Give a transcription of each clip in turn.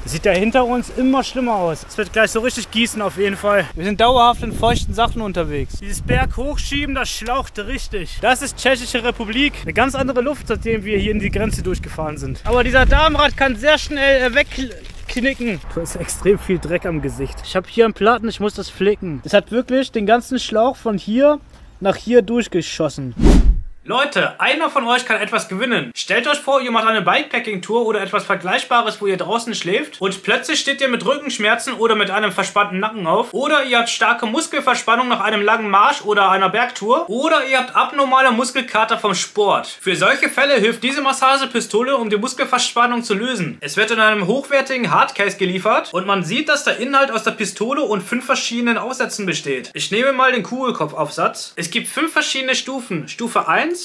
Das sieht ja hinter uns immer schlimmer aus. Es wird gleich so richtig gießen auf jeden Fall. Wir sind dauerhaft in feuchten Sachen unterwegs. Dieses Berg hochschieben, das schlaucht richtig. Das ist Tschechische Republik. Eine ganz andere Luft, seitdem wir hier in die Grenze durchgefahren sind. Aber dieser Damenrad kann sehr schnell wegknicken. Da ist extrem viel Dreck am Gesicht. Ich habe hier einen Platten, ich muss das flicken. Das hat wirklich den ganzen Schlauch von hier nach hier durchgeschossen. Leute, einer von euch kann etwas gewinnen. Stellt euch vor, ihr macht eine Bikepacking-Tour oder etwas Vergleichbares, wo ihr draußen schläft und plötzlich steht ihr mit Rückenschmerzen oder mit einem verspannten Nacken auf. Oder ihr habt starke Muskelverspannung nach einem langen Marsch oder einer Bergtour. Oder ihr habt abnormale Muskelkater vom Sport. Für solche Fälle hilft diese Massagepistole, um die Muskelverspannung zu lösen. Es wird in einem hochwertigen Hardcase geliefert und man sieht, dass der Inhalt aus der Pistole und 5 verschiedenen Aufsätzen besteht. Ich nehme mal den Kugelkopfaufsatz. Es gibt 5 verschiedene Stufen. Stufe 1.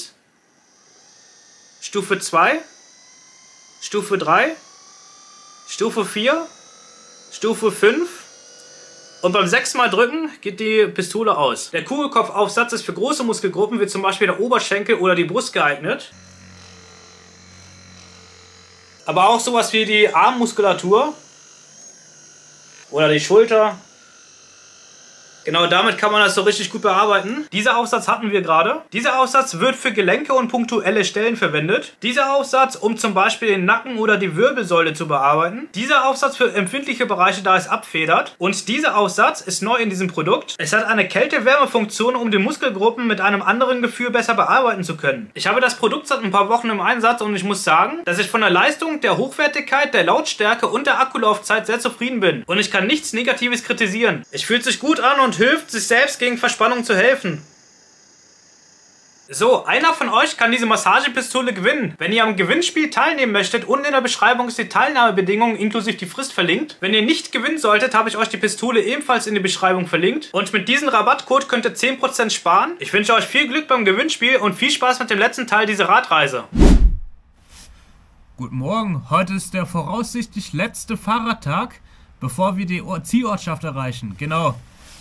Stufe 2, Stufe 3, Stufe 4, Stufe 5 und beim 6 Mal drücken geht die Pistole aus. Der Kugelkopfaufsatz ist für große Muskelgruppen wie zum Beispiel der Oberschenkel oder die Brust geeignet. Aber auch sowas wie die Armmuskulatur oder die Schulter. Genau damit kann man das so richtig gut bearbeiten. Dieser Aufsatz hatten wir gerade. Dieser Aufsatz wird für Gelenke und punktuelle Stellen verwendet. Dieser Aufsatz, um zum Beispiel den Nacken oder die Wirbelsäule zu bearbeiten. Dieser Aufsatz für empfindliche Bereiche, da es abfedert. Und dieser Aufsatz ist neu in diesem Produkt. Es hat eine Kälte-Wärme-Funktion, um die Muskelgruppen mit einem anderen Gefühl besser bearbeiten zu können. Ich habe das Produkt seit ein paar Wochen im Einsatz und ich muss sagen, dass ich von der Leistung, der Hochwertigkeit, der Lautstärke und der Akkulaufzeit sehr zufrieden bin. Und ich kann nichts Negatives kritisieren. Es fühlt sich gut an und hilft, sich selbst gegen Verspannung zu helfen. So, einer von euch kann diese Massagepistole gewinnen. Wenn ihr am Gewinnspiel teilnehmen möchtet, unten in der Beschreibung ist die Teilnahmebedingungen inklusive die Frist verlinkt. Wenn ihr nicht gewinnen solltet, habe ich euch die Pistole ebenfalls in die Beschreibung verlinkt. Und mit diesem Rabattcode könnt ihr 10% sparen. Ich wünsche euch viel Glück beim Gewinnspiel und viel Spaß mit dem letzten Teil dieser Radreise. Guten Morgen, heute ist der voraussichtlich letzte Fahrradtag, bevor wir die Zielortschaft erreichen. Genau.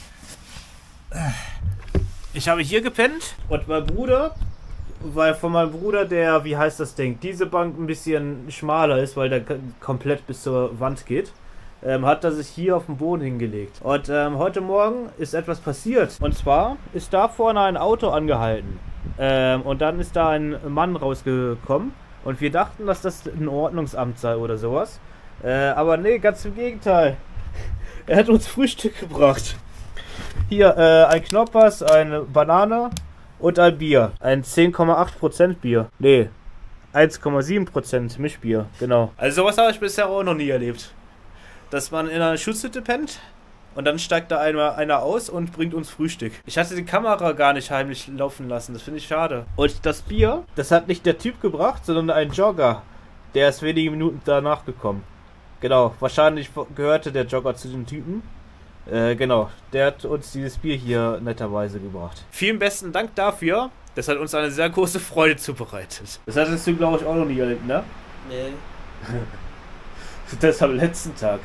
Ich habe hier gepennt und mein Bruder, weil von meinem Bruder der, wie heißt das Ding, diese Bank ein bisschen schmaler ist, weil der komplett bis zur Wand geht, hat er sich hier auf den Boden hingelegt. Und heute Morgen ist etwas passiert. Und zwar ist da vorne ein Auto angehalten. Und dann ist da ein Mann rausgekommen. Und wir dachten, dass das ein Ordnungsamt sei oder sowas. Aber nee, ganz im Gegenteil. Er hat uns Frühstück gebracht. Hier ein Knoppers, eine Banane und ein Bier. Ein 10,8% Bier. Nee, 1,7% Mischbier, genau. Also sowas habe ich bisher auch noch nie erlebt. Dass man in einer Schutzhütte pennt und dann steigt da einer aus und bringt uns Frühstück. Ich hatte die Kamera gar nicht heimlich laufen lassen, das finde ich schade. Und das Bier, das hat nicht der Typ gebracht, sondern ein Jogger. Der ist wenige Minuten danach gekommen. Genau, wahrscheinlich gehörte der Jogger zu dem Typen. Genau, der hat uns dieses Bier hier netterweise gebracht. Vielen besten Dank dafür. Das hat uns eine sehr große Freude zubereitet. Das hattest du, glaube ich, auch noch nie erlebt, ne? Nee. Das am letzten Tag.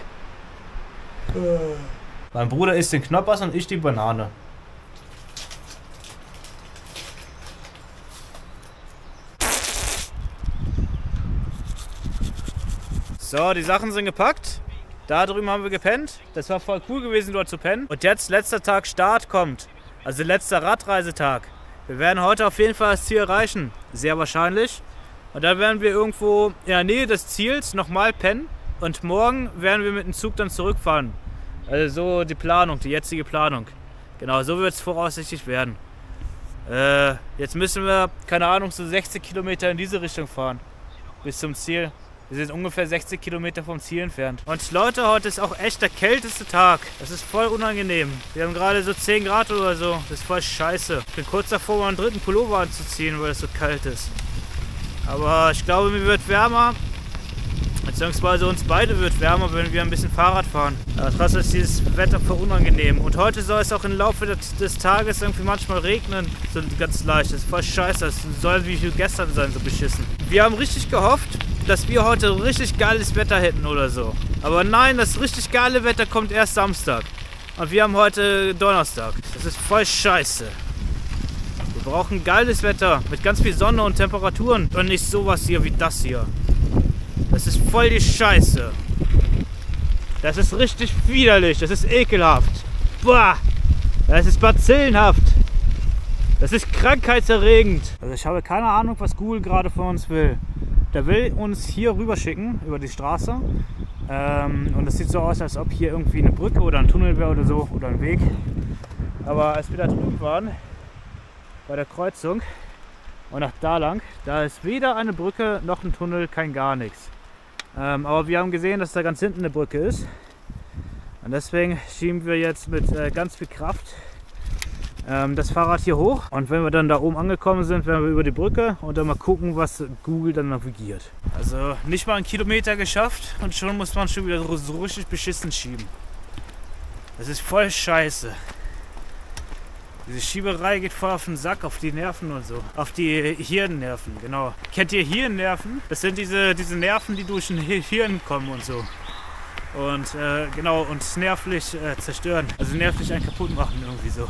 Mein Bruder isst den Knoppers und ich die Banane. So, die Sachen sind gepackt. Da drüben haben wir gepennt. Das war voll cool gewesen, dort zu pennen. Und jetzt letzter Tag Start kommt. Also letzter Radreisetag. Wir werden heute auf jeden Fall das Ziel erreichen. Sehr wahrscheinlich. Und dann werden wir irgendwo in der Nähe des Ziels nochmal pennen. Und morgen werden wir mit dem Zug dann zurückfahren. Also so die Planung, die jetzige Planung. Genau, so wird es voraussichtlich werden. Jetzt müssen wir, keine Ahnung, so 60 Kilometer in diese Richtung fahren. Bis zum Ziel. Wir sind ungefähr 60 Kilometer vom Ziel entfernt. Und Leute, heute ist auch echt der kälteste Tag. Das ist voll unangenehm. Wir haben gerade so 10 Grad oder so. Das ist voll scheiße. Ich bin kurz davor, mal einen dritten Pullover anzuziehen, weil es so kalt ist. Aber ich glaube, mir wird wärmer. Beziehungsweise uns beide wird wärmer, wenn wir ein bisschen Fahrrad fahren. Aber trotzdem ist dieses Wetter voll unangenehm. Und heute soll es auch im Laufe des Tages irgendwie manchmal regnen. So ganz leicht. Das ist voll scheiße. Es soll wie gestern sein, so beschissen. Wir haben richtig gehofft, dass wir heute richtig geiles Wetter hätten oder so. Aber nein, das richtig geile Wetter kommt erst Samstag. Und wir haben heute Donnerstag. Das ist voll scheiße. Wir brauchen geiles Wetter mit ganz viel Sonne und Temperaturen. Und nicht sowas hier wie das hier. Das ist voll die Scheiße. Das ist richtig widerlich, das ist ekelhaft. Boah, das ist bazillenhaft. Das ist krankheitserregend. Also ich habe keine Ahnung, was Google gerade von uns will. Der will uns hier rüber schicken, über die Straße. Und es sieht so aus, als ob hier irgendwie eine Brücke oder ein Tunnel wäre oder so, oder ein Weg. Aber als wir da drüben waren, bei der Kreuzung und nach da lang, da ist weder eine Brücke noch ein Tunnel, kein gar nichts. Aber wir haben gesehen, dass da ganz hinten eine Brücke ist. Und deswegen schieben wir jetzt mit ganz viel Kraft das Fahrrad hier hoch. Und wenn wir dann da oben angekommen sind, werden wir über die Brücke und dann mal gucken, was Google dann navigiert. Also nicht mal einen Kilometer geschafft und schon muss man schon wieder so richtig beschissen schieben. Das ist voll scheiße. Diese Schieberei geht voll auf den Sack, auf die Nerven und so. Auf die Hirnnerven, genau. Kennt ihr Hirnnerven? Das sind diese Nerven, die durch den Hirn kommen und so. Und genau, und nervlich zerstören. Also nervlich einen kaputt machen irgendwie so.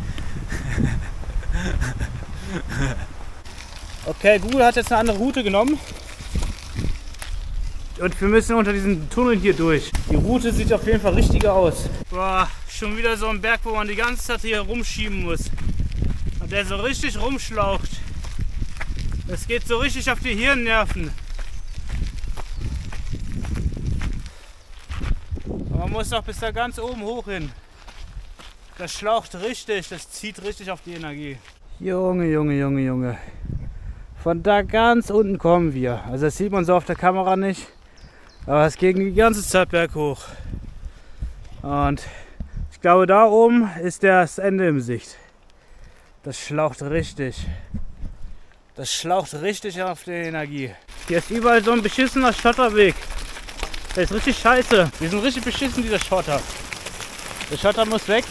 Okay, Google hat jetzt eine andere Route genommen. Und wir müssen unter diesen Tunnel hier durch. Die Route sieht auf jeden Fall richtiger aus. Boah, schon wieder so ein Berg, wo man die ganze Zeit hier rumschieben muss. Und der so richtig rumschlaucht. Das geht so richtig auf die Hirnnerven. Man muss auch bis da ganz oben hoch hin. Das schlaucht richtig, das zieht richtig auf die Energie. Junge, Junge, Junge, Junge. Von da ganz unten kommen wir. Also das sieht man so auf der Kamera nicht. Aber es geht die ganze Zeit berghoch. Und ich glaube, da oben ist das Ende in Sicht. Das schlaucht richtig. Das schlaucht richtig auf die Energie. Hier ist überall so ein beschissener Schotterweg. Der ist richtig scheiße. Wir sind richtig beschissen, dieser Schotter. Der Schotter muss weg.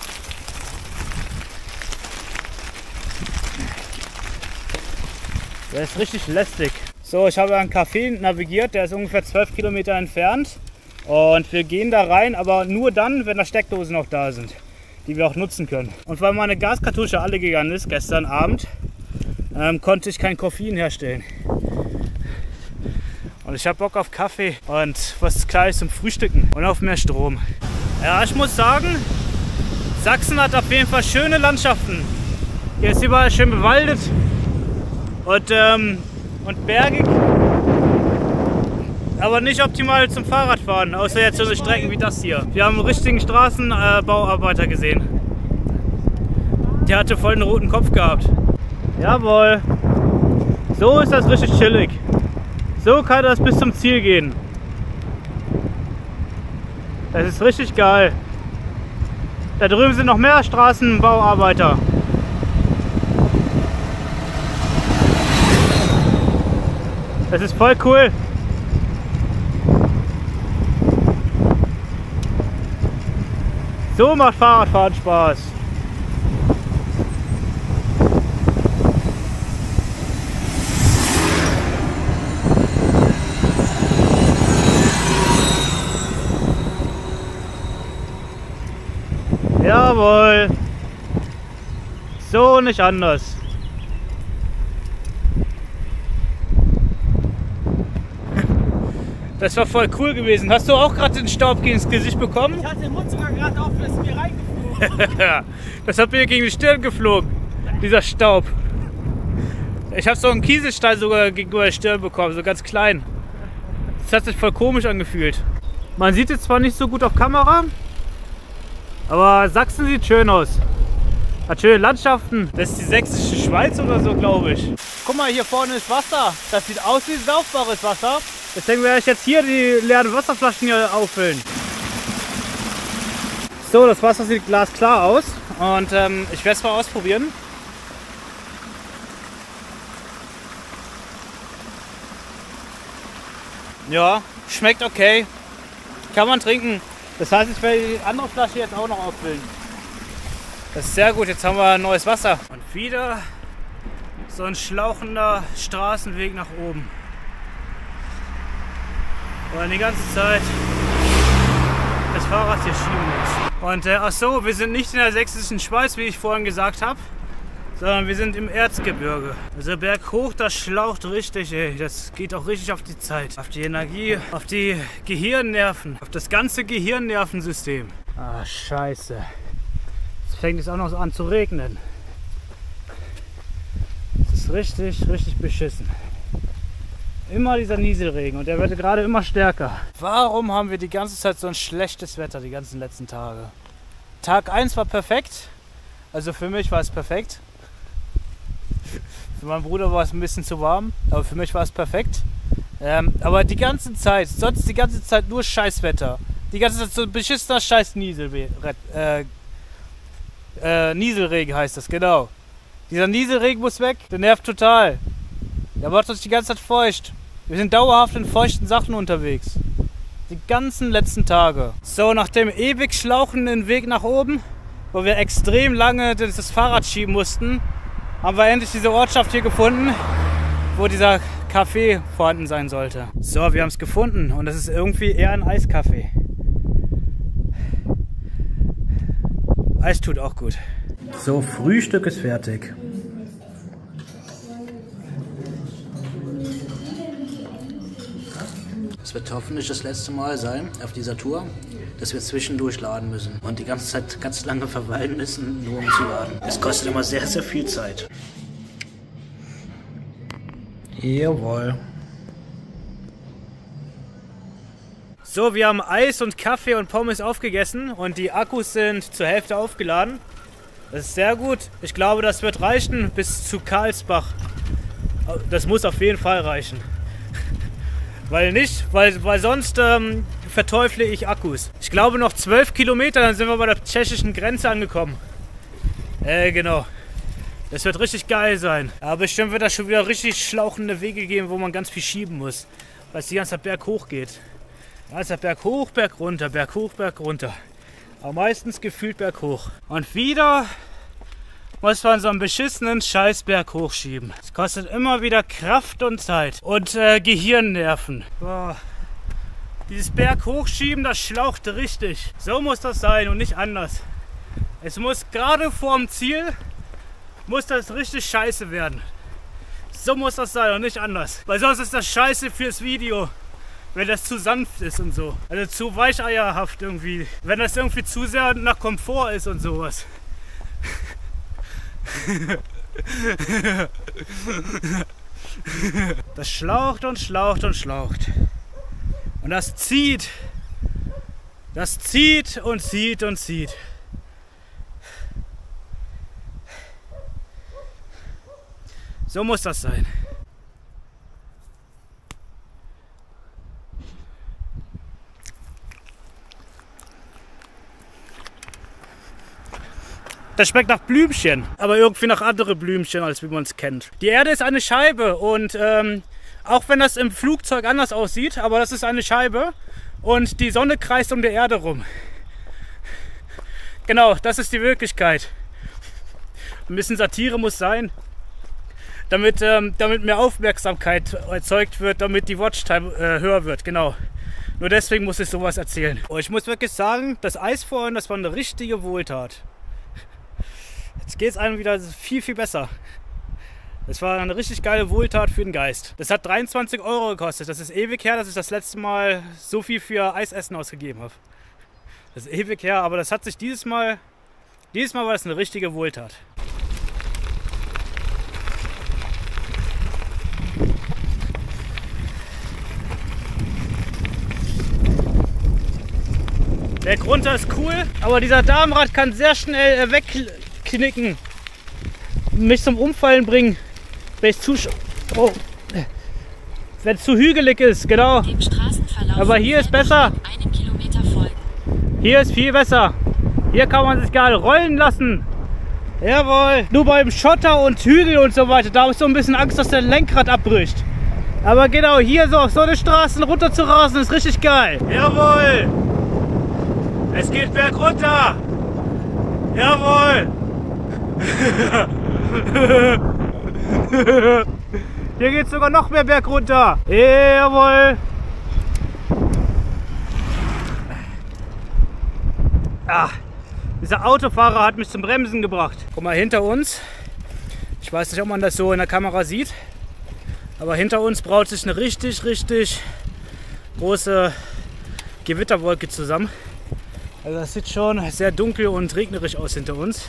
Der ist richtig lästig. So, ich habe einen Café navigiert, der ist ungefähr 12 Kilometer entfernt. Und wir gehen da rein, aber nur dann, wenn da Steckdosen noch da sind, die wir auch nutzen können. Und weil meine Gaskartusche alle gegangen ist, gestern Abend, konnte ich kein Koffein herstellen. Und ich habe Bock auf Kaffee und was Kleines zum Frühstücken und auf mehr Strom. Ja, ich muss sagen, Sachsen hat auf jeden Fall schöne Landschaften. Hier ist überall schön bewaldet und bergig. Aber nicht optimal zum Fahrradfahren, außer jetzt so Strecken wie das hier. Wir haben einen richtigen Straßenbauarbeiter gesehen. Der hatte voll einen roten Kopf gehabt. Jawohl. So ist das richtig chillig. So kann das bis zum Ziel gehen. Das ist richtig geil. Da drüben sind noch mehr Straßenbauarbeiter. Das ist voll cool. So macht Fahrradfahren Spaß. Jawohl. So nicht anders. Das war voll cool gewesen. Hast du auch gerade den Staub ins Gesicht bekommen? Ich hatte den Mund sogar gerade auf, das ist mir reingeflogen. Das hat mir gegen die Stirn geflogen, dieser Staub. Ich habe so einen Kieselstein sogar gegenüber der Stirn bekommen, so ganz klein. Das hat sich voll komisch angefühlt. Man sieht es zwar nicht so gut auf Kamera, aber Sachsen sieht schön aus. Hat schöne Landschaften. Das ist die sächsische Schweiz oder so, glaube ich. Guck mal, hier vorne ist Wasser. Das sieht aus wie saufbares Wasser. Deswegen werde ich jetzt hier die leeren Wasserflaschen hier auffüllen. So, das Wasser sieht glasklar aus. Und ich werde es mal ausprobieren. Ja, schmeckt okay. Kann man trinken. Das heißt, ich werde die andere Flasche jetzt auch noch auffüllen. Das ist sehr gut, jetzt haben wir neues Wasser. Und wieder so ein schlauchender Straßenweg nach oben. Und die ganze Zeit das Fahrrad hier schieben muss. Und ach so, wir sind nicht in der sächsischen Schweiz, wie ich vorhin gesagt habe. sondern wir sind im Erzgebirge. Also berghoch, das schlaucht richtig, ey. Das geht auch richtig auf die Zeit, auf die Energie, auf die Gehirnnerven, auf das ganze Gehirnnervensystem. Ah, scheiße. Jetzt fängt es auch noch so an zu regnen. Das ist richtig, richtig beschissen. Immer dieser Nieselregen und der wird gerade immer stärker. Warum haben wir die ganze Zeit so ein schlechtes Wetter, die ganzen letzten Tage? Tag 1 war perfekt. Also für mich war es perfekt. Für meinen Bruder war es ein bisschen zu warm, aber für mich war es perfekt. Aber die ganze Zeit, sonst die ganze Zeit nur Scheißwetter. Die ganze Zeit so ein beschissener Scheiß Nieselregen heißt das, genau. Dieser Nieselregen muss weg, der nervt total. Der macht uns die ganze Zeit feucht. Wir sind dauerhaft in feuchten Sachen unterwegs. Die ganzen letzten Tage. So, nach dem ewig schlauchenden Weg nach oben, wo wir extrem lange das Fahrrad schieben mussten, haben wir endlich diese Ortschaft hier gefunden, wo dieser Café vorhanden sein sollte. So, wir haben es gefunden und das ist irgendwie eher ein Eiscafé. Eis tut auch gut. So, Frühstück ist fertig. Es wird hoffentlich das letzte Mal sein auf dieser Tour, dass wir zwischendurch laden müssen und die ganze Zeit ganz lange verweilen müssen, nur um zu laden. Es kostet immer sehr, sehr viel Zeit. Jawohl. So, wir haben Eis und Kaffee und Pommes aufgegessen und die Akkus sind zur Hälfte aufgeladen. Das ist sehr gut. Ich glaube, das wird reichen bis zu Karlsbach. Das muss auf jeden Fall reichen. Weil sonst verteufle ich Akkus. Ich glaube noch 12 Kilometer, dann sind wir bei der tschechischen Grenze angekommen. Genau. Das wird richtig geil sein. Aber bestimmt wird das schon wieder richtig schlauchende Wege geben, wo man ganz viel schieben muss. Weil es die ganze Zeit berghoch geht. Also Berg hoch, Berg runter, Berg hoch, Berg runter. Aber meistens gefühlt berghoch. Und wieder muss man so einen beschissenen Scheißberg hochschieben. Es kostet immer wieder Kraft und Zeit. Und Gehirnnerven. Boah. Dieses Berg hochschieben, das schlaucht richtig. So muss das sein und nicht anders. Es muss gerade vorm Ziel, muss das richtig scheiße werden. So muss das sein und nicht anders. Weil sonst ist das scheiße fürs Video. Wenn das zu sanft ist und so. Also zu weicheierhaft irgendwie. Wenn das irgendwie zu sehr nach Komfort ist und sowas. Das schlaucht und schlaucht und schlaucht. Und das zieht. Das zieht und zieht und zieht. So muss das sein. Das schmeckt nach Blümchen, aber irgendwie nach andere Blümchen, als wie man es kennt. Die Erde ist eine Scheibe und auch wenn das im Flugzeug anders aussieht, aber das ist eine Scheibe und die Sonne kreist um die Erde rum. Genau, das ist die Wirklichkeit. Ein bisschen Satire muss sein, damit mehr Aufmerksamkeit erzeugt wird, damit die Watchtime höher wird, genau. Nur deswegen muss ich sowas erzählen. Oh, ich muss wirklich sagen, das Eis vorhin, das war eine richtige Wohltat. Jetzt geht es einem wieder viel, viel besser. Das war eine richtig geile Wohltat für den Geist. Das hat 23 € gekostet. Das ist ewig her, dass ich das letzte Mal so viel für Eisessen ausgegeben habe. Das ist ewig her, aber das hat sich dieses Mal war das eine richtige Wohltat. Berg runter ist cool, aber dieser Damenrad kann sehr schnell wegknicken. Mich zum Umfallen bringen, wenn es zu hügelig ist, genau. Aber hier ist besser. Hier ist viel besser. Hier kann man sich geil rollen lassen. Jawohl. Nur beim Schotter und Hügel und so weiter, da habe ich so ein bisschen Angst, dass der Lenkrad abbricht. Aber genau, hier so auf so eine Straße runter zu rasen, ist richtig geil. Jawohl. Es geht bergunter! Jawohl! Hier geht es sogar noch mehr bergunter! Jawohl! Ah, dieser Autofahrer hat mich zum Bremsen gebracht. Guck mal hinter uns. Ich weiß nicht, ob man das so in der Kamera sieht, aber hinter uns braut sich eine richtig große Gewitterwolke zusammen. Also das sieht schon sehr dunkel und regnerisch aus hinter uns.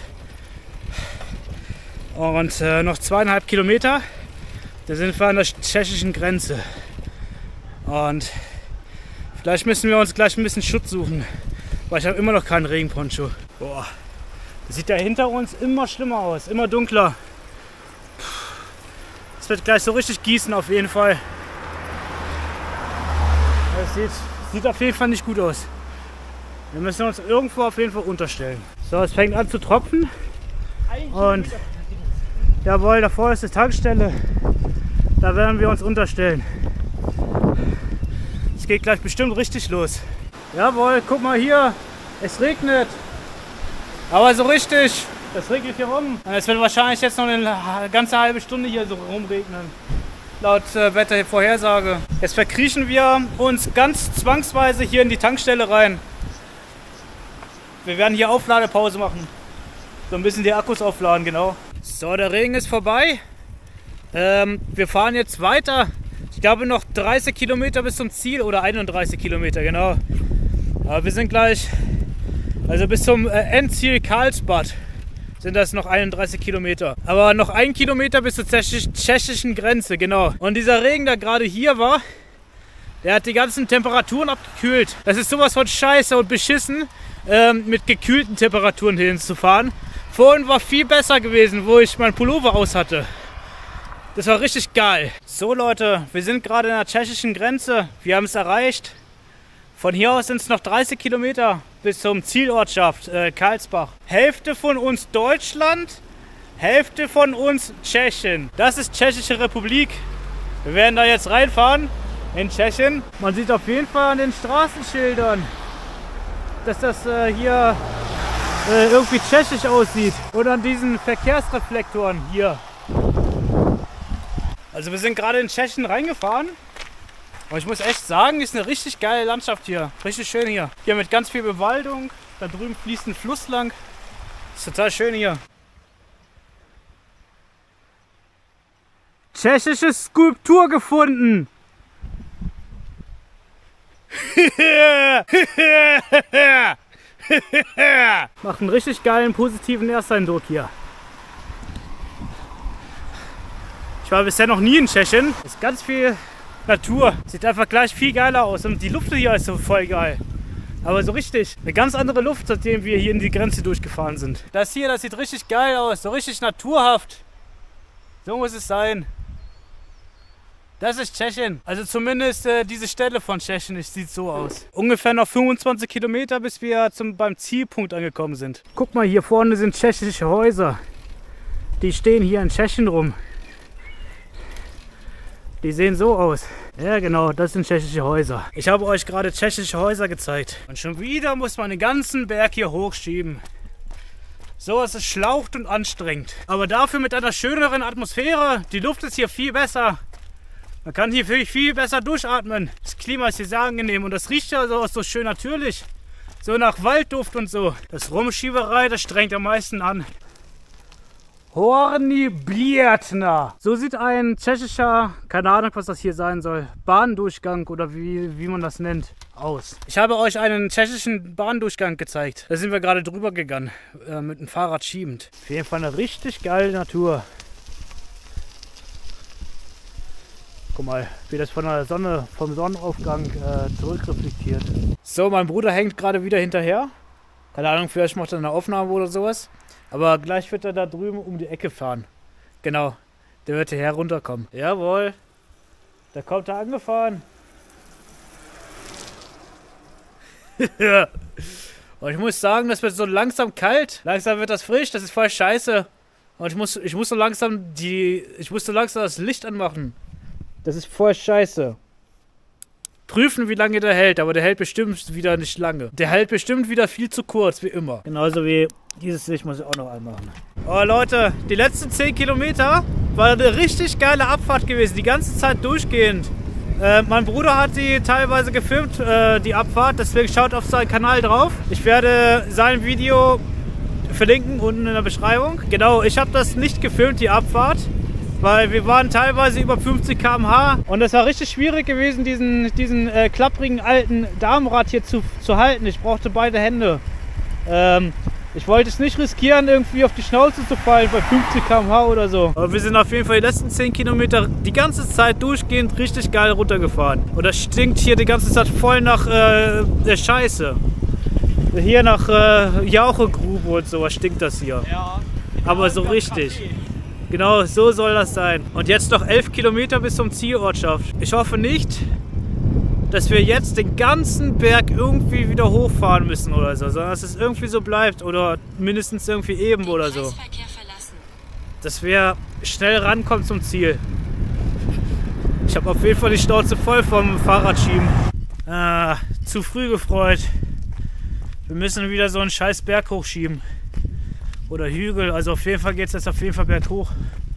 Und noch 2,5 Kilometer, da sind wir an der tschechischen Grenze. Und vielleicht müssen wir uns gleich ein bisschen Schutz suchen, weil ich habe immer noch keinen Regenponcho. Boah, das sieht ja hinter uns immer schlimmer aus, immer dunkler. Es wird gleich so richtig gießen auf jeden Fall. Das sieht auf jeden Fall nicht gut aus. Wir müssen uns irgendwo auf jeden Fall unterstellen. So, es fängt an zu tropfen. Und jawohl, davor ist die Tankstelle. Da werden wir uns unterstellen. Es geht gleich bestimmt richtig los. Jawohl, guck mal hier. Es regnet. Aber so richtig. Das regnet hier rum. Und es wird wahrscheinlich jetzt noch eine ganze halbe Stunde hier so rumregnen. Laut Wettervorhersage. Jetzt verkriechen wir uns ganz zwangsweise hier in die Tankstelle rein. Wir werden hier Aufladepause machen. So ein bisschen die Akkus aufladen, genau. So, der Regen ist vorbei. Wir fahren jetzt weiter. Ich glaube noch 30 Kilometer bis zum Ziel oder 31 Kilometer, genau. Aber wir sind gleich, also bis zum Endziel Karlsbad sind das noch 31 Kilometer. Aber noch 1 Kilometer bis zur tschechischen Grenze, genau. Und dieser Regen, der gerade hier war, der hat die ganzen Temperaturen abgekühlt. Das ist sowas von scheiße und beschissen, mit gekühlten Temperaturen hinzufahren. Vorhin war viel besser gewesen, wo ich meinen Pullover aus hatte. Das war richtig geil. So Leute, wir sind gerade an der tschechischen Grenze. Wir haben es erreicht. Von hier aus sind es noch 30 Kilometer bis zum Zielortschaft Karlsbad. Hälfte von uns Deutschland, Hälfte von uns Tschechien. Das ist Tschechische Republik. Wir werden da jetzt reinfahren in Tschechien. Man sieht auf jeden Fall an den Straßenschildern, dass das hier irgendwie tschechisch aussieht. Und an diesen Verkehrsreflektoren hier. Also wir sind gerade in Tschechien reingefahren. Und ich muss echt sagen, ist eine richtig geile Landschaft hier. Richtig schön hier. Hier mit ganz viel Bewaldung. Da drüben fließt ein Fluss lang. Ist total schön hier. Tschechische Skulptur gefunden. Macht einen richtig geilen, positiven Ersteindruck hier. Ich war bisher noch nie in Tschechien. Ist ganz viel Natur. Sieht einfach gleich viel geiler aus. Und die Luft hier ist so voll geil. Aber so richtig. Eine ganz andere Luft, seitdem wir hier in die Grenze durchgefahren sind. Das hier, das sieht richtig geil aus. So richtig naturhaft. So muss es sein. Das ist Tschechien. Also zumindest diese Stelle von Tschechien sieht so aus. Ungefähr noch 25 Kilometer, bis wir beim Zielpunkt angekommen sind. Guck mal, hier vorne sind tschechische Häuser. Die stehen hier in Tschechien rum. Die sehen so aus. Ja genau, das sind tschechische Häuser. Ich habe euch gerade tschechische Häuser gezeigt. Und schon wieder muss man den ganzen Berg hier hochschieben. So ist es schlaucht und anstrengend. Aber dafür mit einer schöneren Atmosphäre. Die Luft ist hier viel besser. Man kann hier viel besser durchatmen. Das Klima ist hier sehr angenehm und das riecht ja so schön natürlich. So nach Waldduft und so. Das Rumschieberei, das strengt am meisten an. Horní Březina. So sieht ein tschechischer, keine Ahnung was das hier sein soll, Bahndurchgang oder wie man das nennt, aus. Ich habe euch einen tschechischen Bahndurchgang gezeigt. Da sind wir gerade drüber gegangen, mit dem Fahrrad schiebend. Auf jeden Fall eine richtig geile Natur. Guck mal, wie das von der Sonne, vom Sonnenaufgang zurückreflektiert. So, mein Bruder hängt gerade wieder hinterher. Keine Ahnung, vielleicht macht er eine Aufnahme oder sowas. Aber gleich wird er da drüben um die Ecke fahren. Genau, der wird hierher runterkommen. Jawohl, da kommt er angefahren. Und ich muss sagen, das wird so langsam kalt. Langsam wird das frisch, das ist voll scheiße. Und ich muss so langsam das Licht anmachen. Das ist voll scheiße. Prüfen, wie lange der hält, aber der hält bestimmt wieder nicht lange. Der hält bestimmt wieder viel zu kurz, wie immer. Genauso wie dieses Licht muss ich auch noch anmachen. Oh Leute, die letzten 10 Kilometer war eine richtig geile Abfahrt gewesen, die ganze Zeit durchgehend. Mein Bruder hat die teilweise gefilmt, die Abfahrt, deswegen schaut auf seinen Kanal drauf. Ich werde sein Video verlinken unten in der Beschreibung. Genau, ich habe das nicht gefilmt, die Abfahrt, weil wir waren teilweise über 50 km/h und es war richtig schwierig gewesen, diesen klapprigen alten Damenrad hier zu halten. Ich brauchte beide Hände. Ich wollte es nicht riskieren, irgendwie auf die Schnauze zu fallen bei 50 km/h oder so. Aber wir sind auf jeden Fall die letzten 10 Kilometer die ganze Zeit durchgehend richtig geil runtergefahren. Und das stinkt hier die ganze Zeit voll nach der Scheiße. Hier nach Jauchegrube und sowas stinkt das hier. Ja. Aber so richtig. Genau, so soll das sein. Und jetzt noch 11 Kilometer bis zum Zielortschaft. Ich hoffe nicht, dass wir jetzt den ganzen Berg irgendwie wieder hochfahren müssen oder so, sondern dass es irgendwie so bleibt oder mindestens irgendwie eben oder so. Dass wir schnell rankommen zum Ziel. Ich habe auf jeden Fall die Schnauze voll vom Fahrradschieben. Zu früh gefreut. Wir müssen wieder so einen scheiß Berg hochschieben. Oder Hügel, also auf jeden Fall geht es jetzt auf jeden Fall berghoch.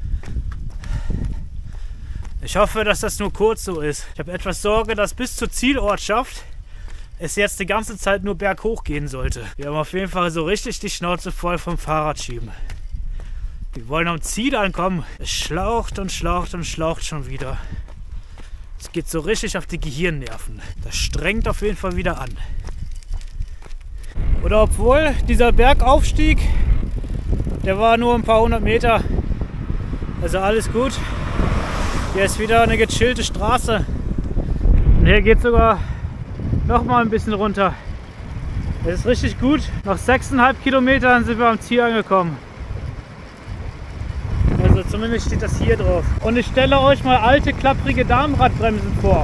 Ich hoffe, dass das nur kurz so ist. Ich habe etwas Sorge, dass bis zur Zielortschaft es jetzt die ganze Zeit nur berghoch gehen sollte. Wir haben auf jeden Fall so richtig die Schnauze voll vom Fahrradschieben. Wir wollen am Ziel ankommen. Es schlaucht und schlaucht und schlaucht schon wieder. Es geht so richtig auf die Gehirnnerven. Das strengt auf jeden Fall wieder an. Oder obwohl dieser Bergaufstieg, der war nur ein paar hundert Meter. Also alles gut. Hier ist wieder eine gechillte Straße. Und hier geht sogar noch mal ein bisschen runter. Das ist richtig gut. Nach 6,5 Kilometern sind wir am Ziel angekommen. Also zumindest steht das hier drauf. Und ich stelle euch mal alte, klapprige Damenradbremsen vor.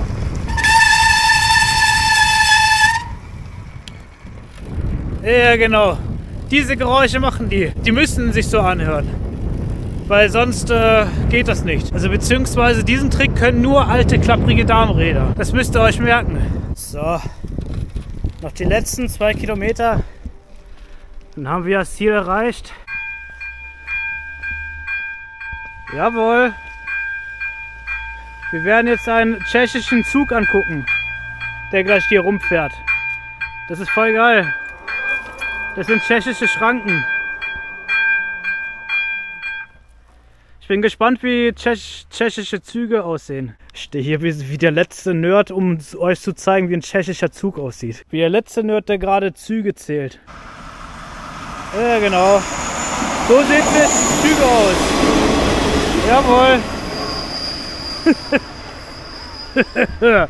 Ja, genau. Diese Geräusche machen die. Die müssen sich so anhören. Weil sonst geht das nicht. Also beziehungsweise diesen Trick können nur alte, klapprige Damenräder. Das müsst ihr euch merken. So, noch die letzten 2 Kilometer. Dann haben wir das Ziel erreicht. Jawohl. Wir werden jetzt einen tschechischen Zug angucken, der gleich hier rumfährt. Das ist voll geil. Das sind tschechische Schranken. Ich bin gespannt, wie tschechische Züge aussehen. Ich stehe hier wie der letzte Nerd, um euch zu zeigen, wie ein tschechischer Zug aussieht. Wie der letzte Nerd, der gerade Züge zählt. Ja, genau. So sehen Züge aus. Jawohl.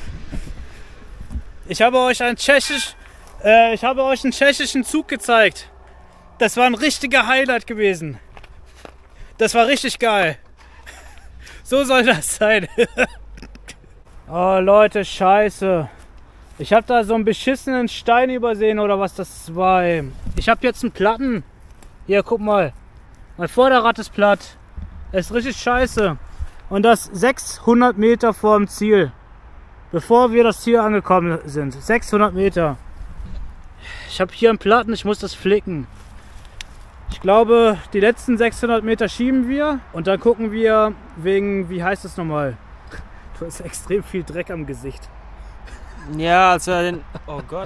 Ich habe euch einen tschechischen Zug gezeigt. Das war ein richtiger Highlight gewesen. Das war richtig geil. So soll das sein. Oh Leute, scheiße. Ich habe da so einen beschissenen Stein übersehen oder was das war. Ey. Ich habe jetzt einen Platten. Hier, guck mal. Mein Vorderrad ist platt. Das ist richtig scheiße. Und das 600 Meter vor dem Ziel. Bevor wir das Ziel angekommen sind. 600 Meter. Ich habe hier einen Platten, ich muss das flicken. Ich glaube, die letzten 600 Meter schieben wir und dann gucken wir wegen, wie heißt das nochmal? Du hast extrem viel Dreck am Gesicht. Ja, also oh Gott.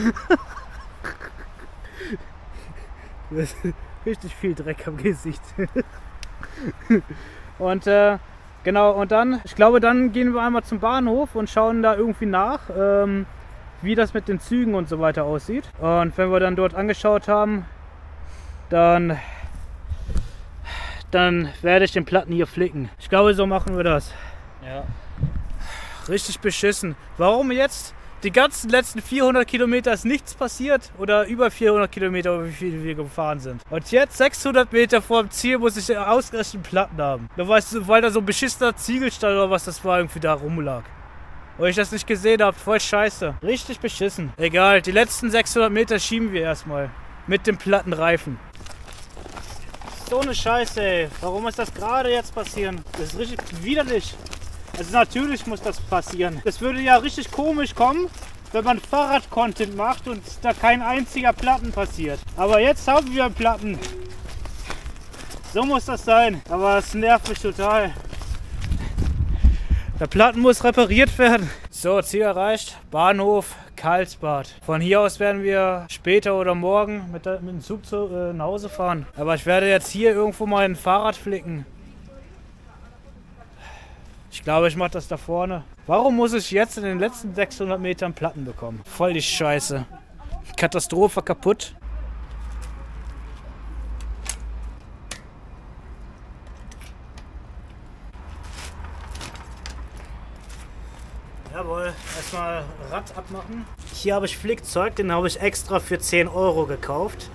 Du hast richtig viel Dreck am Gesicht. Und genau, und dann, ich glaube, dann gehen wir einmal zum Bahnhof und schauen da irgendwie nach, wie das mit den Zügen und so weiter aussieht. Und wenn wir dann dort angeschaut haben, dann werde ich den Platten hier flicken. Ich glaube, so machen wir das. Ja. Richtig beschissen. Warum jetzt die ganzen letzten 400 Kilometer ist nichts passiert? Oder über 400 Kilometer, wie viel wir gefahren sind. Und jetzt 600 Meter vor dem Ziel muss ich ausgerechnet Platten haben. Weil da so ein beschissener Ziegelstein oder was das war, irgendwie da rumlag. Weil ich das nicht gesehen habe. Voll scheiße. Richtig beschissen. Egal, die letzten 600 Meter schieben wir erstmal. Mit dem platten Reifen. So eine Scheiße, ey. Warum ist das gerade jetzt passieren? Das ist richtig widerlich. Also natürlich muss das passieren. Das würde ja richtig komisch kommen, wenn man Fahrrad-Content macht und da kein einziger Platten passiert. Aber jetzt haben wir Platten. So muss das sein. Aber es nervt mich total. Der Platten muss repariert werden. So, Ziel erreicht. Bahnhof Karlsbad. Von hier aus werden wir später oder morgen mit dem Zug nach Hause fahren. Aber ich werde jetzt hier irgendwo mal ein Fahrrad flicken. Ich glaube, ich mache das da vorne. Warum muss ich jetzt in den letzten 600 Metern Platten bekommen? Voll die Scheiße. Katastrophe, kaputt. Jawohl, erstmal Rad abmachen. Hier habe ich Flickzeug, den habe ich extra für 10 € gekauft.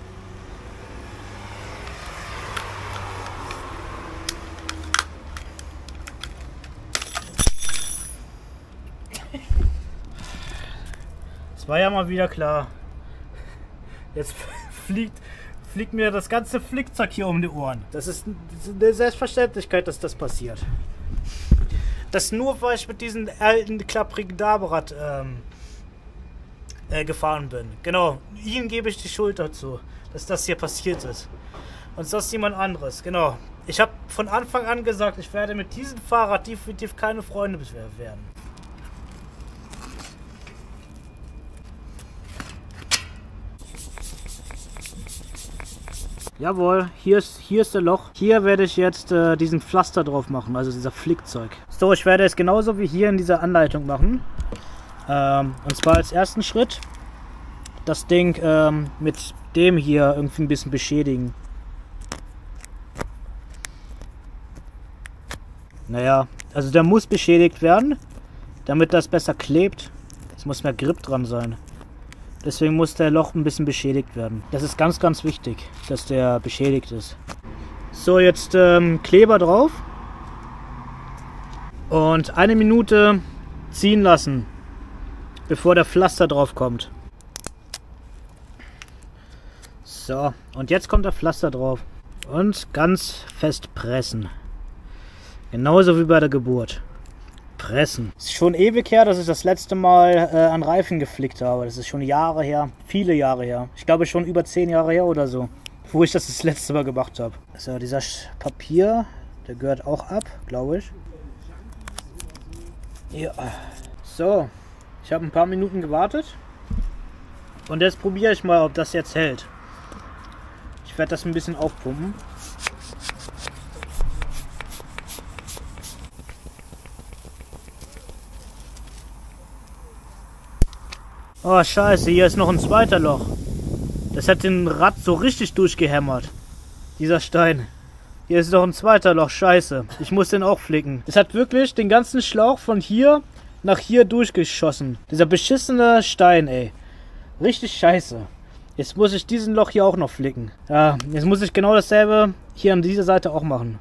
Das war ja mal wieder klar. Jetzt fliegt mir das ganze Flickzeug hier um die Ohren. Das ist eine Selbstverständlichkeit, dass das passiert. Das nur, weil ich mit diesem alten, klapprigen Damenrad gefahren bin. Genau, ihnen gebe ich die Schuld dazu, dass das hier passiert ist. Und sonst niemand anderes. Genau. Ich habe von Anfang an gesagt, ich werde mit diesem Fahrrad definitiv keine Freunde werden. Jawohl, hier ist der Loch. Hier werde ich jetzt diesen Pflaster drauf machen, also dieser Flickzeug. So, ich werde es genauso wie hier in dieser Anleitung machen. Und zwar als ersten Schritt das Ding mit dem hier irgendwie ein bisschen beschädigen. Naja, also der muss beschädigt werden, damit das besser klebt. Es muss mehr Grip dran sein. Deswegen muss der Loch ein bisschen beschädigt werden. Das ist ganz, ganz wichtig, dass der beschädigt ist. So, jetzt Kleber drauf. Und 1 Minute ziehen lassen, bevor der Pflaster drauf kommt. So, und jetzt kommt der Pflaster drauf. Und ganz fest pressen. Genauso wie bei der Geburt. Pressen. Es ist schon ewig her, dass ich das letzte Mal an Reifen geflickt habe. Das ist schon Jahre her. Viele Jahre her. Ich glaube schon über 10 Jahre her oder so. Wo ich das letzte Mal gemacht habe. So, dieser Papier, der gehört auch ab, glaube ich. Ja. So. Ich habe ein paar Minuten gewartet. Und jetzt probiere ich mal, ob das jetzt hält. Ich werde das ein bisschen aufpumpen. Oh scheiße, hier ist noch ein zweiter Loch. Das hat den Rad so richtig durchgehämmert. Dieser Stein. Hier ist noch ein zweiter Loch, scheiße. Ich muss den auch flicken. Es hat wirklich den ganzen Schlauch von hier nach hier durchgeschossen. Dieser beschissene Stein, ey. Richtig scheiße. Jetzt muss ich diesen Loch hier auch noch flicken. Ja, jetzt muss ich genau dasselbe hier an dieser Seite auch machen.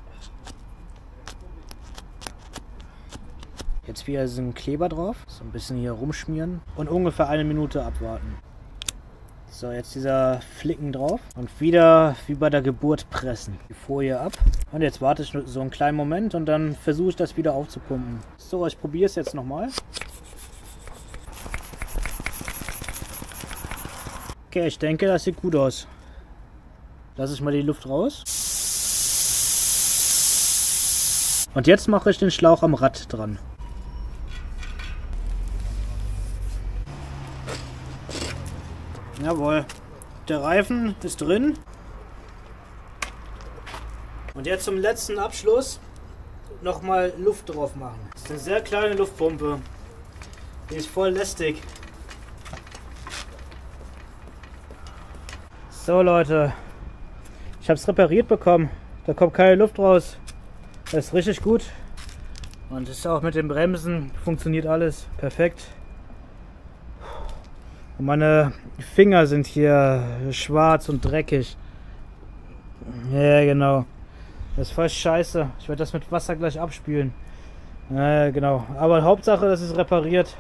Jetzt wieder so einen Kleber drauf, so ein bisschen hier rumschmieren und ungefähr 1 Minute abwarten. So, jetzt dieser Flicken drauf und wieder wie bei der Geburt pressen. Die Folie ab und jetzt warte ich so einen kleinen Moment und dann versuche ich das wieder aufzupumpen. So, ich probiere es jetzt nochmal. Okay, ich denke, das sieht gut aus. Lasse ich mal die Luft raus. Und jetzt mache ich den Schlauch am Rad dran. Jawohl, der Reifen ist drin. Und jetzt zum letzten Abschluss nochmal Luft drauf machen. Das ist eine sehr kleine Luftpumpe. Die ist voll lästig. So Leute, ich habe es repariert bekommen. Da kommt keine Luft raus. Das ist richtig gut. Und ist auch mit den Bremsen funktioniert alles perfekt. Und meine Finger sind hier schwarz und dreckig. Ja, genau. Das ist voll scheiße. Ich werde das mit Wasser gleich abspülen. Ja, genau. Aber Hauptsache, das ist repariert.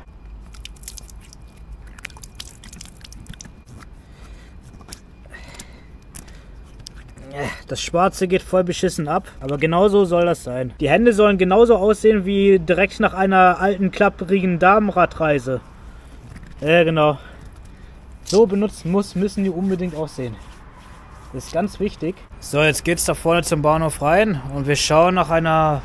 Das Schwarze geht voll beschissen ab, aber genauso soll das sein. Die Hände sollen genauso aussehen wie direkt nach einer alten, klapprigen Damenradreise. Ja, genau. So benutzt müssen die unbedingt aussehen. Das ist ganz wichtig. So, jetzt geht's da vorne zum Bahnhof rein und wir schauen nach einer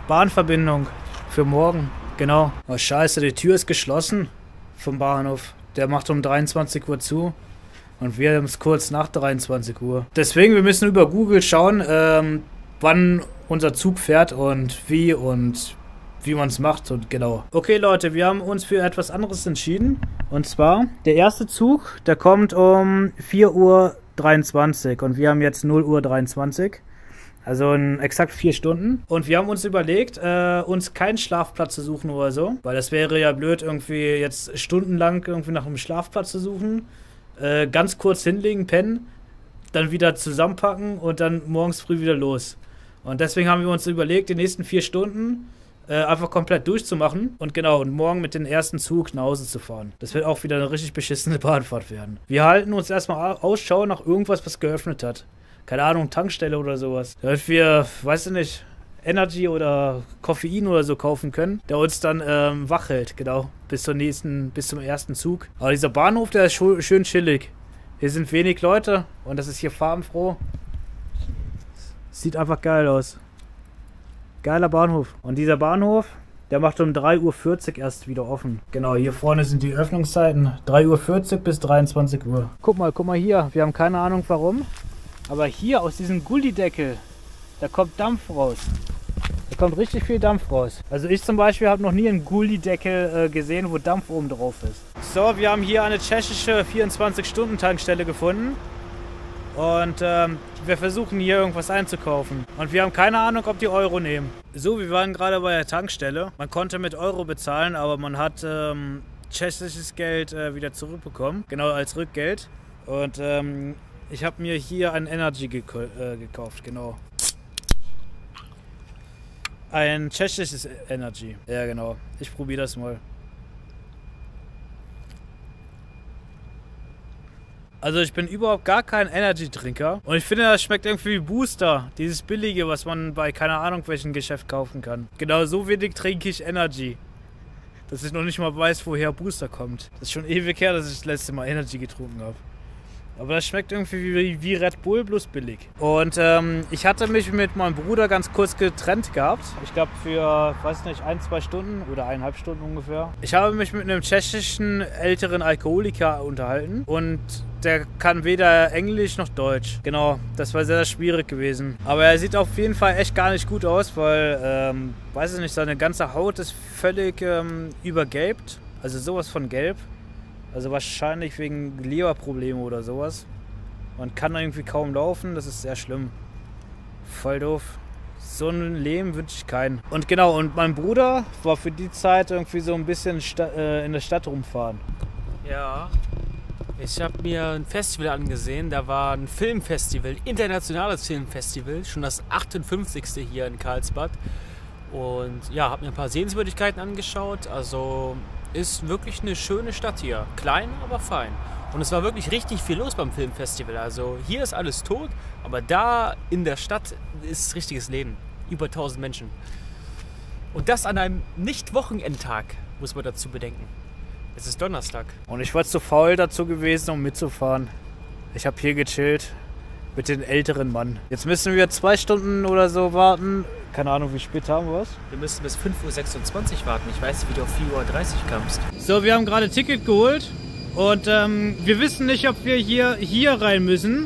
Bahnverbindung für morgen. Genau. Oh scheiße, die Tür ist geschlossen vom Bahnhof. Der macht um 23 Uhr zu. Und wir haben es kurz nach 23 Uhr. Deswegen, wir müssen über Google schauen, wann unser Zug fährt und wie man es macht und genau. Okay Leute, wir haben uns für etwas anderes entschieden. Und zwar, der erste Zug, der kommt um 4:23 Uhr und wir haben jetzt 0:23 Uhr. Also in exakt 4 Stunden. Und wir haben uns überlegt, uns keinen Schlafplatz zu suchen oder so. Weil das wäre ja blöd, irgendwie jetzt stundenlang irgendwie nach einem Schlafplatz zu suchen. Ganz kurz hinlegen, pennen, dann wieder zusammenpacken und dann morgens früh wieder los. Und deswegen haben wir uns überlegt, die nächsten 4 Stunden einfach komplett durchzumachen und genau, und morgen mit dem ersten Zug nach Hause zu fahren. Das wird auch wieder eine richtig beschissene Bahnfahrt werden. Wir halten uns erstmal Ausschau nach irgendwas, was geöffnet hat. Keine Ahnung, Tankstelle oder sowas. Damit wir, weiß ich nicht, Energy oder Koffein oder so kaufen können, der uns dann wach hält, genau, bis zum ersten Zug. Aber dieser Bahnhof, der ist schön chillig. Hier sind wenig Leute und das ist hier farbenfroh. Sieht einfach geil aus. Geiler Bahnhof. Und dieser Bahnhof, der macht um 3:40 Uhr erst wieder offen. Genau, hier vorne sind die Öffnungszeiten. 3:40 Uhr bis 23 Uhr. Guck mal hier. Wir haben keine Ahnung warum. Aber hier aus diesem Gullideckel, da kommt Dampf raus. Da kommt richtig viel Dampf raus. Also ich zum Beispiel habe noch nie einen Gullideckel gesehen, wo Dampf oben drauf ist. So, wir haben hier eine tschechische 24-Stunden-Tankstelle gefunden. Und wir versuchen hier irgendwas einzukaufen. Und wir haben keine Ahnung, ob die Euro nehmen. So, wir waren gerade bei der Tankstelle. Man konnte mit Euro bezahlen, aber man hat tschechisches Geld wieder zurückbekommen. Genau, als Rückgeld. Und ich habe mir hier ein Energy gekauft, genau. Ein tschechisches Energy. Ja, genau. Ich probiere das mal. Also ich bin überhaupt gar kein Energy-Trinker. Und ich finde, das schmeckt irgendwie wie Booster. Dieses billige, was man bei keine Ahnung welchem Geschäft kaufen kann. Genau so wenig trinke ich Energy. Dass ich noch nicht mal weiß, woher Booster kommt. Das ist schon ewig her, dass ich das letzte Mal Energy getrunken habe. Aber das schmeckt irgendwie wie Red Bull, bloß billig. Und ich hatte mich mit meinem Bruder ganz kurz getrennt gehabt. Ich glaube für, weiß nicht, 1-2 Stunden oder 1,5 Stunden ungefähr. Ich habe mich mit einem tschechischen älteren Alkoholiker unterhalten. Und der kann weder Englisch noch Deutsch. Genau, das war sehr, sehr schwierig gewesen. Aber er sieht auf jeden Fall echt gar nicht gut aus, weil, weiß ich nicht, seine ganze Haut ist völlig übergelbt. Also sowas von gelb. Also wahrscheinlich wegen Leberprobleme oder sowas. Man kann irgendwie kaum laufen, das ist sehr schlimm. Voll doof. So ein Leben wünsche ich keinen. Und genau, und mein Bruder war für die Zeit irgendwie so ein bisschen in der Stadt rumfahren. Ja, ich habe mir ein Festival angesehen. Da war ein Filmfestival, internationales Filmfestival, schon das 58. hier in Karlsbad. Und ja, habe mir ein paar Sehenswürdigkeiten angeschaut. Also ist wirklich eine schöne Stadt hier. Klein, aber fein. Und es war wirklich richtig viel los beim Filmfestival. Also hier ist alles tot, aber da in der Stadt ist richtiges Leben. Über 1000 Menschen. Und das an einem Nicht-Wochenendtag, muss man dazu bedenken. Es ist Donnerstag. Und ich war zu faul dazu gewesen, um mitzufahren. Ich habe hier gechillt mit dem älteren Mann. Jetzt müssen wir 2 Stunden oder so warten. Keine Ahnung, wie spät haben wir es? Wir müssen bis 5:26 Uhr warten. Ich weiß nicht, wie du auf 4:30 Uhr kamst. So, wir haben gerade Ticket geholt. Und wir wissen nicht, ob wir hier rein müssen.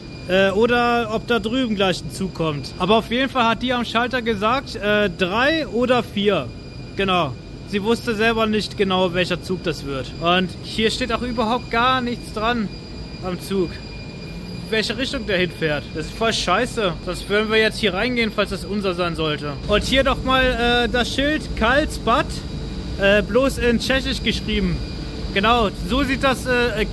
Oder ob da drüben gleich ein Zug kommt. Aber auf jeden Fall hat die am Schalter gesagt, 3 oder 4. Genau. Sie wusste selber nicht genau, welcher Zug das wird. Und hier steht auch überhaupt gar nichts dran am Zug. Welche Richtung der hinfährt. Das ist voll scheiße. Das würden wir jetzt hier reingehen, falls das unser sein sollte. Und hier doch mal das Schild Karlsbad, bloß in Tschechisch geschrieben. Genau, so sieht das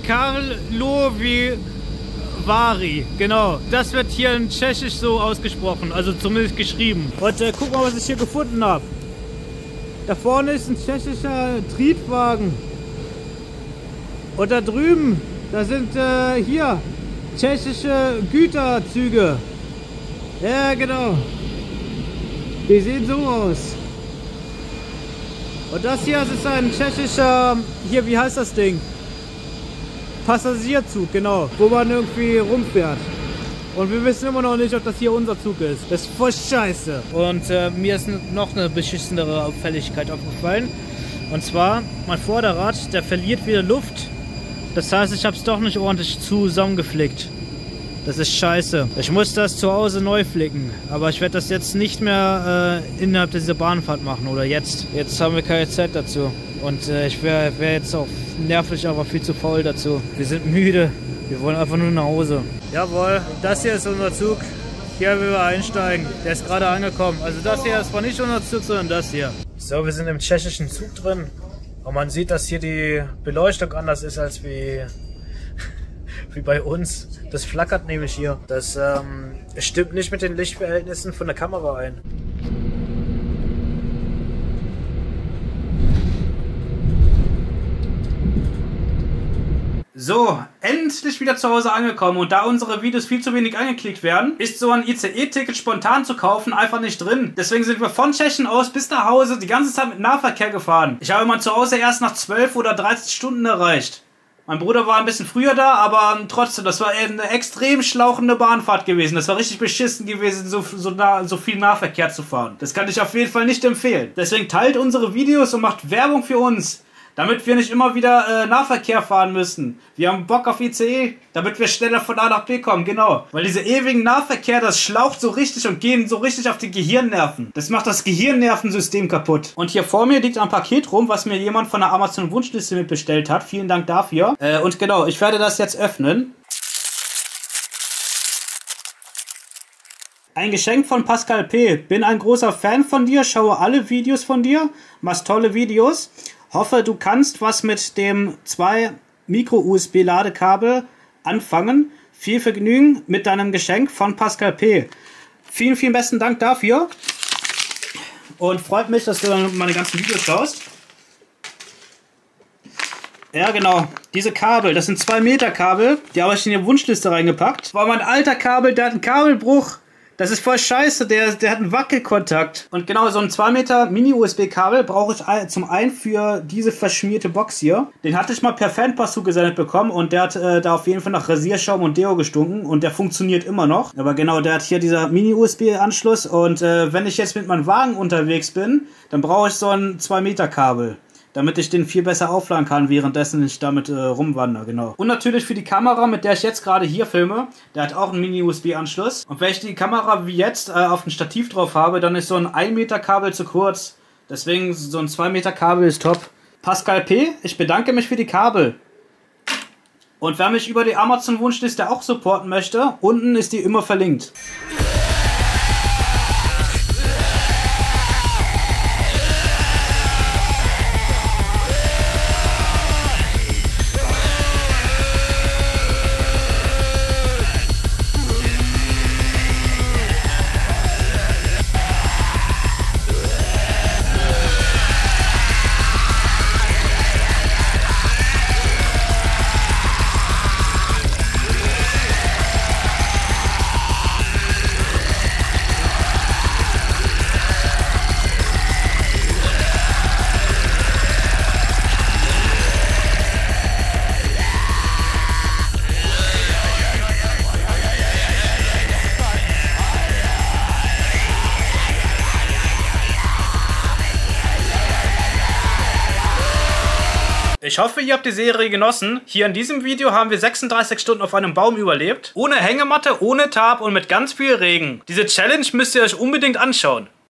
Karlovy Vary. Genau, das wird hier in Tschechisch so ausgesprochen, also zumindest geschrieben. Und guck mal, was ich hier gefunden habe. Da vorne ist ein tschechischer Triebwagen. Und da drüben, da sind hier tschechische Güterzüge. Ja, genau. Die sehen so aus. Und das hier ist ein tschechischer, hier, wie heißt das Ding? Passagierzug, genau. Wo man irgendwie rumfährt. Und wir wissen immer noch nicht, ob das hier unser Zug ist. Das ist voll scheiße. Und mir ist noch eine beschissenere Auffälligkeit aufgefallen. Und zwar, mein Vorderrad, der verliert wieder Luft, Das heißt, ich habe es doch nicht ordentlich zusammengeflickt. Das ist scheiße. Ich muss das zu Hause neu flicken. Aber ich werde das jetzt nicht mehr innerhalb dieser Bahnfahrt machen. Oder jetzt. Jetzt haben wir keine Zeit dazu. Und ich wäre jetzt auch nervlich, aber viel zu faul dazu. Wir sind müde. Wir wollen einfach nur nach Hause. Jawohl, das hier ist unser Zug. Hier will wir einsteigen. Der ist gerade angekommen. Also das hier ist zwar nicht unser Zug, sondern das hier. So, wir sind im tschechischen Zug drin. Und man sieht, dass hier die Beleuchtung anders ist als wie bei uns. Das flackert nämlich hier. Das stimmt nicht mit den Lichtverhältnissen von der Kamera ein. So, endlich wieder zu Hause angekommen und da unsere Videos viel zu wenig angeklickt werden, ist so ein ICE-Ticket spontan zu kaufen einfach nicht drin. Deswegen sind wir von Tschechien aus bis nach Hause die ganze Zeit mit Nahverkehr gefahren. Ich habe mein Zuhause erst nach 12 oder 13 Stunden erreicht. Mein Bruder war ein bisschen früher da, aber trotzdem, das war eine extrem schlauchende Bahnfahrt gewesen. Das war richtig beschissen gewesen, so viel Nahverkehr zu fahren. Das kann ich auf jeden Fall nicht empfehlen. Deswegen teilt unsere Videos und macht Werbung für uns, damit wir nicht immer wieder Nahverkehr fahren müssen. Wir haben Bock auf ICE, damit wir schneller von A nach B kommen, genau. Weil diese ewigen Nahverkehr, das schlaucht so richtig und gehen so richtig auf die Gehirnnerven. Das macht das Gehirnnervensystem kaputt. Und hier vor mir liegt ein Paket rum, was mir jemand von der Amazon-Wunschliste mitbestellt hat. Vielen Dank dafür. Und genau, ich werde das jetzt öffnen. Ein Geschenk von Pascal P. Bin ein großer Fan von dir, schaue alle Videos von dir, machst tolle Videos. Hoffe, du kannst was mit dem 2 Micro-USB-Ladekabel anfangen. Viel Vergnügen mit deinem Geschenk von Pascal P. Vielen, vielen besten Dank dafür. Und freut mich, dass du dann meine ganzen Videos schaust. Ja, genau. Diese Kabel, das sind 2 Meter Kabel. Die habe ich in die Wunschliste reingepackt. War mein alter Kabel, der hat einen Kabelbruch. Das ist voll scheiße, der hat einen Wackelkontakt. Und genau, so ein 2 Meter Mini-USB-Kabel brauche ich zum einen für diese verschmierte Box hier. Den hatte ich mal per Fanpost zugesendet bekommen und der hat da auf jeden Fall nach Rasierschaum und Deo gestunken und der funktioniert immer noch. Aber genau, der hat hier dieser Mini-USB-Anschluss und wenn ich jetzt mit meinem Wagen unterwegs bin, dann brauche ich so ein 2 Meter Kabel, damit ich den viel besser aufladen kann, währenddessen ich damit rumwandere, genau. Und natürlich für die Kamera, mit der ich jetzt gerade hier filme, der hat auch einen Mini-USB-Anschluss. Und wenn ich die Kamera wie jetzt auf ein Stativ drauf habe, dann ist so ein 1 Meter Kabel zu kurz. Deswegen so ein 2 Meter Kabel ist top. Pascal P., ich bedanke mich für die Kabel. Und wer mich über die Amazon-Wunschliste auch supporten möchte, unten ist die immer verlinkt. Ich hoffe, ihr habt die Serie genossen. Hier in diesem Video haben wir 36 Stunden auf einem Baum überlebt. Ohne Hängematte, ohne Tarp und mit ganz viel Regen. Diese Challenge müsst ihr euch unbedingt anschauen.